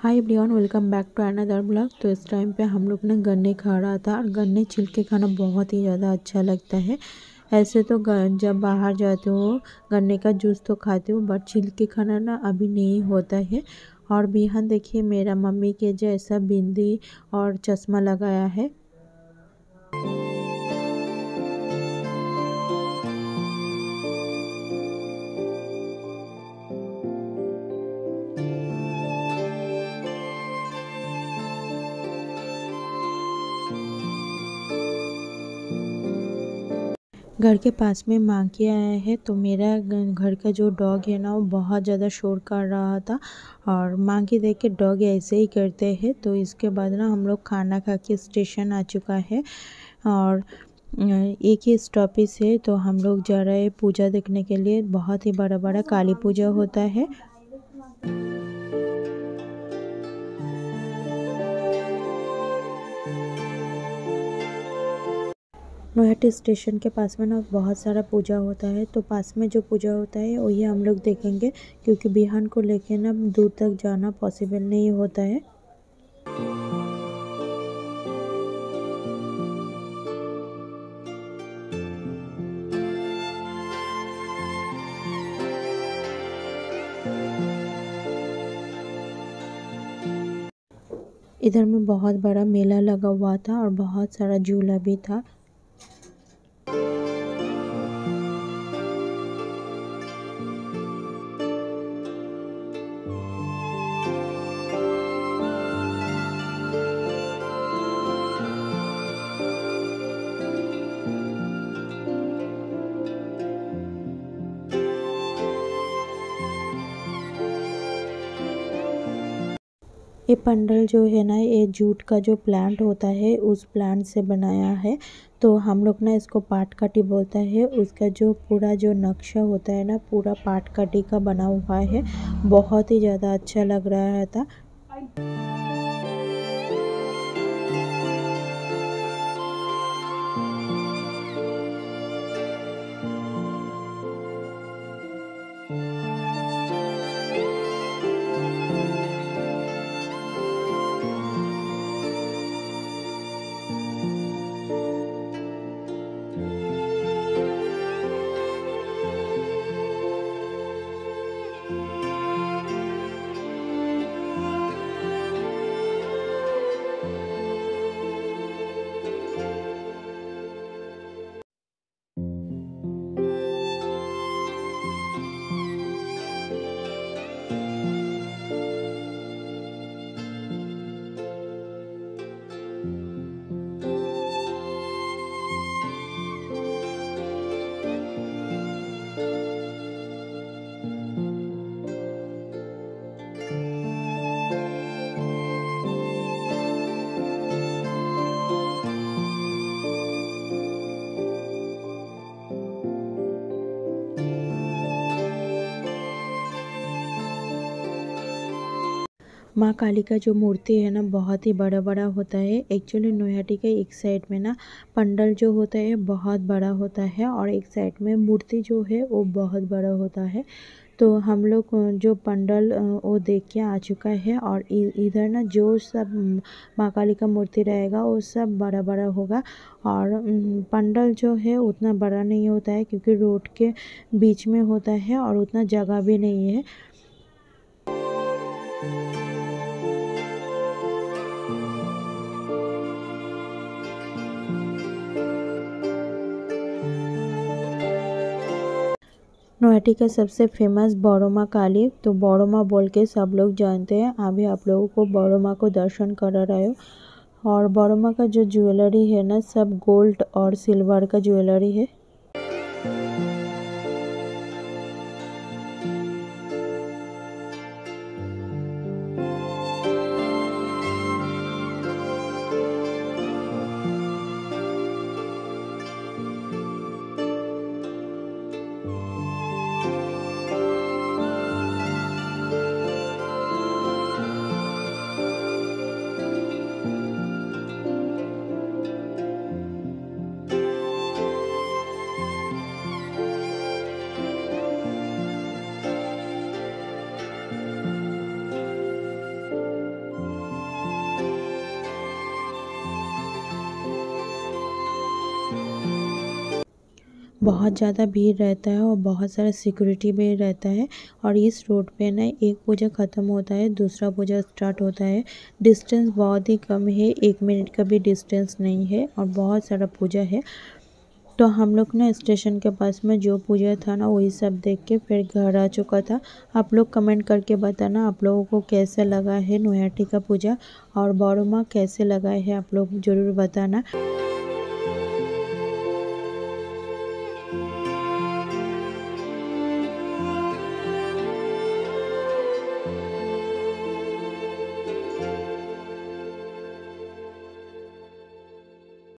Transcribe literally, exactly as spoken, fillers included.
Hi everyone, welcome back to another blog. तो इस time पे हम लोग ना गन्ने खा रहा था और गन्ने छिल के खाना बहुत ही ज़्यादा अच्छा लगता है। ऐसे तो ग- जब बाहर जाते हो गन्ने का जूस तो खाते हो, बट छिल के खाना ना अभी नहीं होता है। और बिहान देखिए मेरा मम्मी के जैसा बिंदी और चश्मा लगाया है। घर के पास में मांकी आया है, तो मेरा ग- घर का जो डॉग है ना वो बहुत ज़्यादा शोर कर रहा था। और मांकी देख के डॉग ऐसे ही करते हैं। तो इसके बाद ना हम लोग खाना खा के स्टेशन आ चुका है और अ, एक ही स्टॉपेज है, तो हम लोग जा रहे हैं पूजा देखने के लिए। बहुत ही बड़ा बड़ा काली पूजा होता है। नोएडा स्टेशन के पास में ना बहुत सारा पूजा होता है, तो पास में जो पूजा होता है वही हम लोग देखेंगे, क्योंकि बिहान को लेके ना दूर तक जाना पॉसिबल नहीं होता है। इधर में बहुत बड़ा मेला लगा हुआ था और बहुत सारा झूला भी था। ये पंडल जो है ना, ये जूट का जो प्लांट होता है उस प्लांट से बनाया है। तो हम लोग ना इसको पाट काटी बोलता है। उसका जो पूरा जो नक्शा होता है ना, पूरा पाट काटी का बना हुआ है। बहुत ही ज़्यादा अच्छा लग रहा था। माँ काली का जो मूर्ति है ना बहुत ही बड़ा बड़ा होता है। एक्चुअली नोयाटी के एक साइड में ना पंडल जो होता है बहुत बड़ा होता है और एक साइड में मूर्ति जो है वो बहुत बड़ा होता है। तो हम लोग अ, जो पंडल अ, वो देख के आ चुका है। और इ- इधर ना जो सब म, माँ काली का मूर्ति रहेगा वो सब बड़ा बड़ा होगा। और अम, पंडल जो है उतना बड़ा नहीं होता है, क्योंकि रोड के बीच में होता है और उतना जगह भी नहीं है। नोएडा का सबसे फेमस बड़ो माँ काली, तो बड़ो माँ बोल के सब लोग जानते हैं। अभी आप लोगों को बड़ो माँ को दर्शन करा रहे हो। और बड़ो माँ का जो ज्वेलरी है ना सब गोल्ड और सिल्वर का ज्वेलरी है। बहुत ज़्यादा भीड़ रहता है और बहुत सारा सिक्योरिटी भी रहता है। और इस रोड पे ना एक पूजा ख़त्म होता है, दूसरा पूजा स्टार्ट होता है। डिस्टेंस बहुत ही कम है, एक मिनट का भी डिस्टेंस नहीं है और बहुत सारा पूजा है। तो हम लोग ना स्टेशन के पास में जो पूजा था ना वही सब देख के फिर घर आ चुका था। आप लोग कमेंट करके बताना आप लोगों को कैसा लगा है नोयाटी का पूजा, और बड़ो माँ कैसे लगा है आप लोग ज़रूर बताना।